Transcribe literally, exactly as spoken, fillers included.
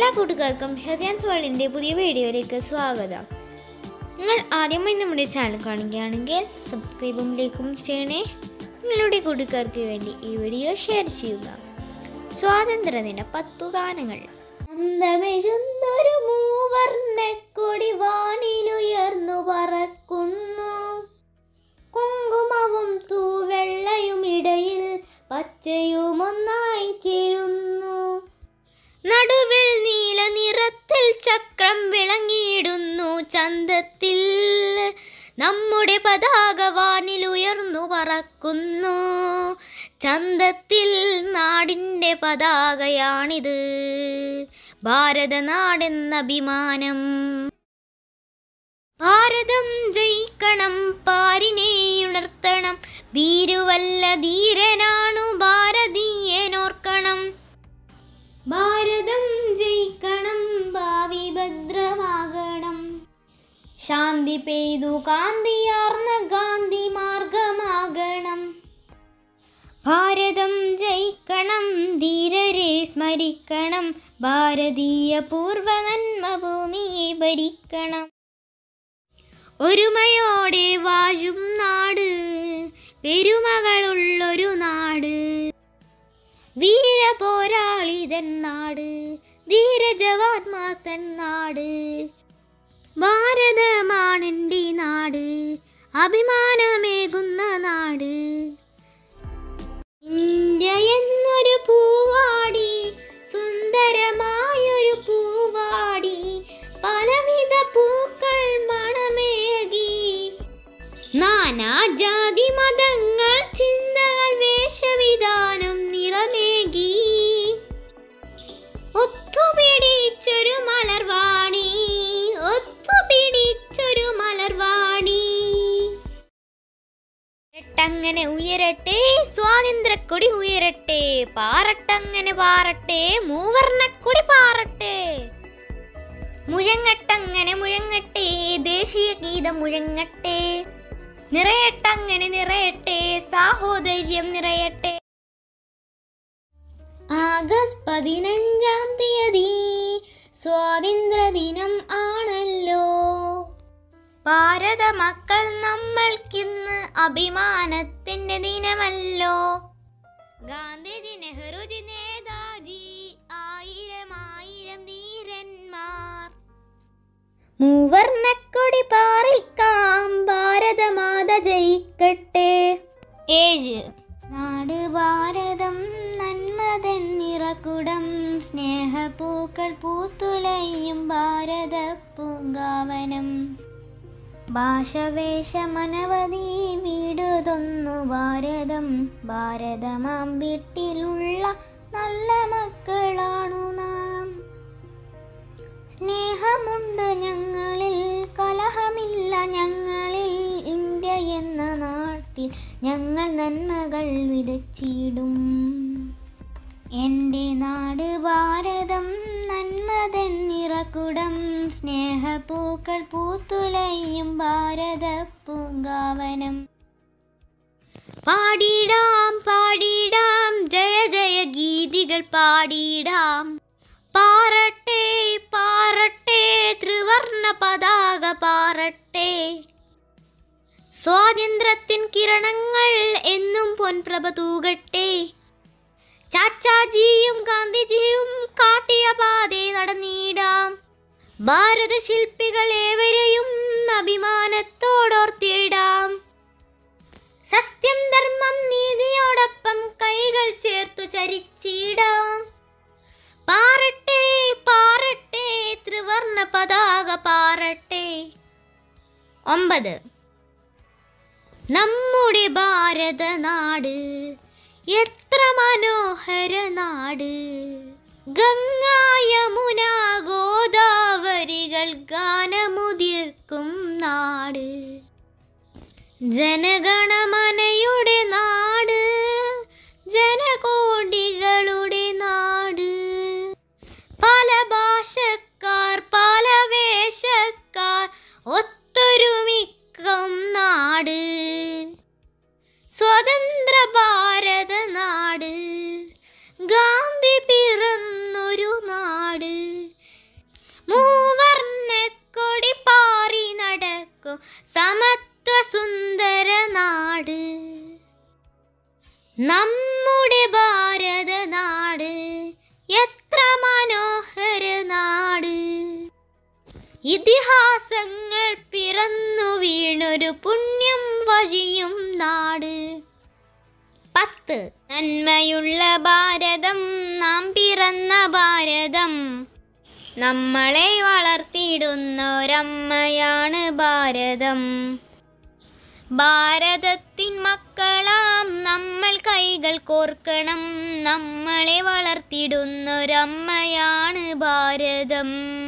എല്ലാ കൂട്ടുകാർക്കും ഹെറിയാൻസ് വേൾഡിൻ്റെ പുതിയ വീഡിയോയിലേക്ക് സ്വാഗതം. നിങ്ങൾ ആദ്യമായി നമ്മുടെ ചാനൽ കാണുകയാണെങ്കിൽ സബ്സ്ക്രൈബും ലൈക്കും ചെയ്യണേ. നിങ്ങളുടെ കൂട്ടുകാർക്ക് വേണ്ടി ഈ വീഡിയോ ഷെയർ ചെയ്യുക. സ്വാതന്ത്ര്യദിന പത്തു ഗാനങ്ങൾ. അന്തമെഴുന്നൊരു മൂവർണ്ണക്കൊടി വാനിലുയർന്നു പറക്കുന്നു, കുങ്കുമവും തൂവെള്ളയും ഇടയിൽ പച്ചയുമൊന്നായി ചേരുന്നു. നടുവിൽ നീല നിറത്തിൽ ചക്രം വിളങ്ങിയിടുന്നു ചന്തത്തിൽ, നമ്മുടെ പതാക വാനിലുയർന്നു പറക്കുന്നു. ചന്തത്തിൽ നാടിൻ്റെ പതാകയാണിത്, ഭാരതനാടെന്ന അഭിമാനം. ഭാരതം ജയിക്കണം, പാരിനെ ഉണർത്തണം, വീരുവല്ല ധീരനാണു ഭാരതീയനോർക്കണം. ഭാരതം ജയിക്കണം, ഭാവി ഭദ്രമാകണം, ശാന്തി പെയ്തു കാന്തിയാർന്ന ഗാന്ധി മാർഗമാകണം. ഭാരതം ജയിക്കണം, ധീരരെ സ്മരിക്കണം, ഭാരതീയ പൂർവ നന്മഭൂമിയെ ഭരിക്കണം. ഒരുമയോടെ വാഴും നാട്, പെരുമകളുള്ളൊരു നാട്, വീരപോരാളിതൻ നാട്, ധീരജവാന്മാർ തൻ നാട്. ഭാരതമാണെൻ്റെ നാട്, അഭിമാനമേകുന്ന നാട്. ഇന്ത്യ എന്നൊരു പൂവാടി, സുന്ദരമായൊരു പൂവാടി, പലവിധ പൂക്കൾ മണമേകി. നാനാജാതി മതങ്ങൾ ചിന്തകൾ വേഷവിധാനം നിറമേകി. ഒത്തുപിടിച്ചൊരു മലർവാണി, ഒത്തുപിടിച്ചൊരു മലർവാണി. ങ്ങനെ ഉയരട്ടെ സ്വാതന്ത്ര്യക്കൊടി ഉയരട്ടെ, പാറട്ടങ്ങനെ പാറട്ടെ മൂവർണ്ണക്കൊടി പാറട്ടെ. മുഴങ്ങട്ടങ്ങനെ മുഴങ്ങട്ടെ, ദേശീയ ഗീതം മുഴങ്ങട്ടെ. നിറയട്ടങ്ങനെ നിറയട്ടെ, സാഹോദര്യം നിറയട്ടെ. ആഗസ്റ്റ് പതിനഞ്ചാം തീയതി സ്വാതന്ത്ര്യദിനം ആണല്ലോ. ഭാരത മക്കൾ നമ്മൾക്കിന്ന് അഭിമാനത്തിന്റെ ദിനമല്ലോ. ഗാന്ധിജി, നെഹ്റുജി, നേതാജി, ആയിരം ആയിരം ധീരന്മാർ. മൂവർണ്ണക്കൊടി പാറിക്കാം, ഭാരതമാത ജയിക്കട്ടെ. ഏഴ്. നാട് ഭാരതം നന്മതൻ നിറകുടം, സ്നേഹപ്പൂക്കൾ പൂത്തുലയും ഭാരത പൂങ്കാവനം. ഭാഷവേഷമനവധി വീടുതൊന്നു ഭാരതം, ഭാരതമാം വീട്ടിലുള്ള നല്ല മക്കളാണു നാം. സ്നേഹമുണ്ട് ഞങ്ങളിൽ, കലഹമില്ല ഞങ്ങളിൽ, ഇന്ത്യ എന്ന നാട്ടിൽ ഞങ്ങൾ നന്മകൾ വിതച്ചിടും. എൻ്റെ നാട് ഭാരതം നന്മതൻ നിറകുടം, സ്നേഹപ്പൂക്കൾ പൂത്തുലയും ഭാരത പൂങ്കാവനം. പാടിടാം പാടിടാം ജയ ജയ ഗീതികൾ പാടിടാം, പാറട്ടെ പാറട്ടെ ത്രിവർണ്ണ പതാക പാറട്ടെ. സ്വാതന്ത്ര്യത്തിൻ കിരണങ്ങൾ എന്നും പൊൻപ്രഭ തൂകട്ടെ. ചാച്ചാജിയും ഗാന്ധിജിയും കാട്ടിയ പാതേ നടന്നിടാം, ഭാരത ശില്പികൾ ഏവരെയും അഭിമാനത്തോടോർത്തിടാം. സത്യം ധർമ്മം നീതിയോടൊപ്പം കൈകൾ ചേർത്തു ചരിച്ചിടാം. പാറട്ടെ പാറട്ടെ ത്രിവർണ്ണ പതാക പാറട്ടെ. ഒമ്പത്. നമ്മുടെ ഭാരത നാട് എത്ര മനോഹര നാട്, ഗംഗ യമുന ഗോദാവരികൾ ഗാനമുതിർക്കും നാട്. ജനഗണമനയുടെ നാട്, ജനകോടികളുടെ നാട്. പല ഭാഷക്കാർ പല വേഷക്കാർ ഒത്തൊരുമിക്കും നാട്. സ്വതന്ത്ര ഭാരത നാട്, ഗാന്ധി പിറന്നൊരു നാട്. മൂവർണ്ണക്കൊടി പാറി നടക്കും സമത്വ സുന്ദര നാട് നമ്മുടെ ഭാരത നാട്. എത്ര മനോഹര നാട്. ഇതിഹാസങ്ങൾ പിറന്നു വീണൊരു പുണ്യം വഴിയും നാട്. പത്ത് നന്മയുള്ള ഭാരതം നാം പിറന്ന ഭാരതം. നമ്മളെ വളർത്തിയിടുന്നൊരമ്മയാണ് ഭാരതം. ഭാരതത്തിൻ മക്കളാം നമ്മൾ കൈകൾ കോർക്കണം. നമ്മളെ വളർത്തിയിടുന്നൊരമ്മയാണ് ഭാരതം.